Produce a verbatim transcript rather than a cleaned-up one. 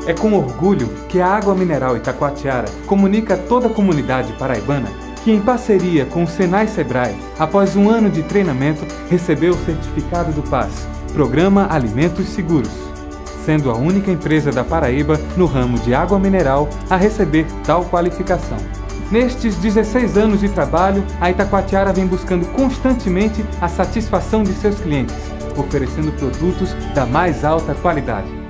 É com orgulho que a Água Mineral Itacoatiara comunica a toda a comunidade paraibana que, em parceria com o Senai Sebrae, após um ano de treinamento, recebeu o certificado do P A S, Programa Alimentos Seguros, sendo a única empresa da Paraíba no ramo de água mineral a receber tal qualificação. Nestes dezesseis anos de trabalho, a Itacoatiara vem buscando constantemente a satisfação de seus clientes, oferecendo produtos da mais alta qualidade.